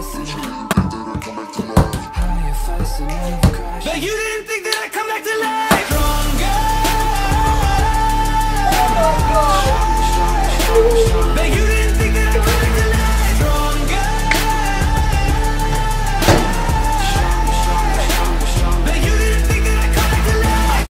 But you didn't think that I'd come back to life.